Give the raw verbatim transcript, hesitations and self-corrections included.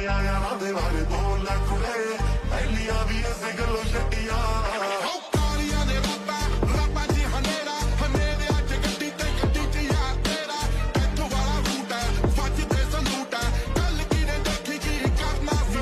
यारां दे बारे दो लख ले पहलियां भी इस गल्ला